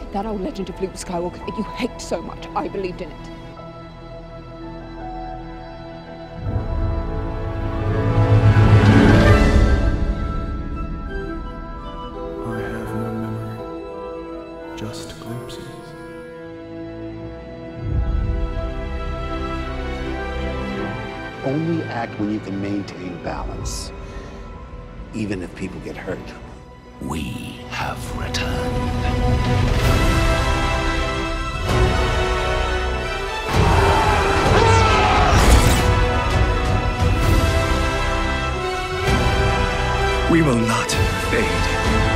That old legend of Luke Skywalker that you hate so much, I believed in it. I have no memory, just glimpses. Only act when you can maintain balance, even if people get hurt. We have returned. We will not fade.